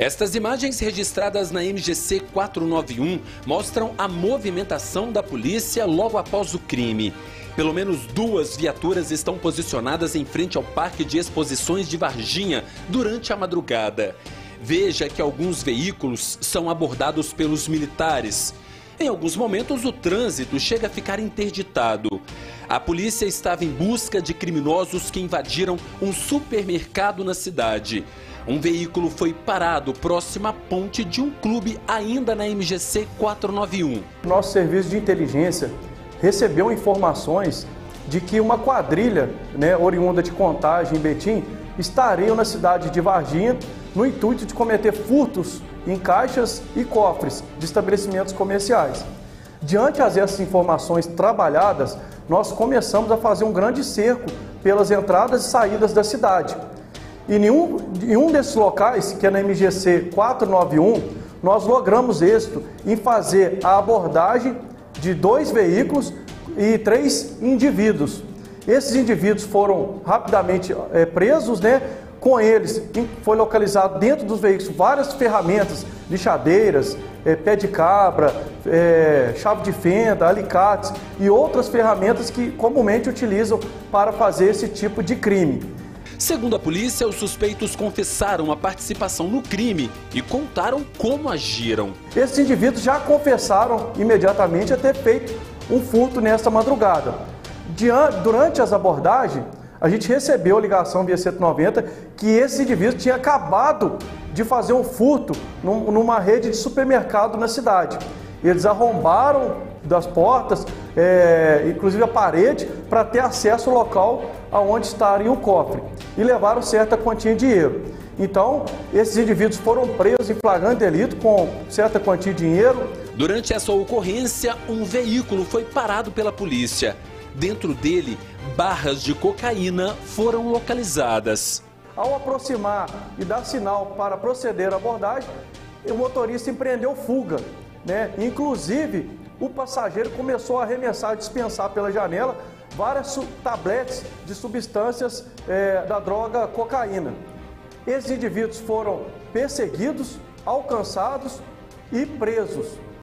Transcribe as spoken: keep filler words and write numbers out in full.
Estas imagens registradas na M G C quatrocentos e noventa e um mostram a movimentação da polícia logo após o crime. Pelo menos duas viaturas estão posicionadas em frente ao Parque de Exposições de Varginha durante a madrugada. Veja que alguns veículos são abordados pelos militares. Em alguns momentos, o trânsito chega a ficar interditado. A polícia estava em busca de criminosos que invadiram um supermercado na cidade. Um veículo foi parado próximo à ponte de um clube ainda na M G C quatrocentos e noventa e um. Nosso serviço de inteligência recebeu informações de que uma quadrilha, né, oriunda de Contagem em Betim, estariam na cidade de Varginha no intuito de cometer furtos em caixas e cofres de estabelecimentos comerciais. Diante dessas informações trabalhadas, nós começamos a fazer um grande cerco pelas entradas e saídas da cidade. E em um, em um desses locais, que é na M G C quatrocentos e noventa e um, nós logramos êxito em fazer a abordagem de dois veículos e três indivíduos. Esses indivíduos foram rapidamente é, presos, né? Com eles foi localizado dentro dos veículos várias ferramentas, lixadeiras, é, pé de cabra, é, chave de fenda, alicates e outras ferramentas que comumente utilizam para fazer esse tipo de crime. Segundo a polícia, os suspeitos confessaram a participação no crime e contaram como agiram. Esses indivíduos já confessaram imediatamente a ter feito um furto nesta madrugada. Durante as abordagens, a gente recebeu a ligação via cento e noventa que esse indivíduo tinha acabado de fazer um furto numa rede de supermercado na cidade. Eles arrombaram das portas, é, inclusive a parede, para ter acesso ao local aonde estaria o cofre e levaram certa quantia de dinheiro. Então, esses indivíduos foram presos em flagrante delito com certa quantia de dinheiro. Durante essa ocorrência, um veículo foi parado pela polícia. Dentro dele, barras de cocaína foram localizadas. Ao aproximar e dar sinal para proceder à abordagem, o motorista empreendeu fuga, né? Inclusive, o passageiro começou a arremessar, a dispensar pela janela várias tabletes de substâncias é, da droga cocaína. Esses indivíduos foram perseguidos, alcançados e presos.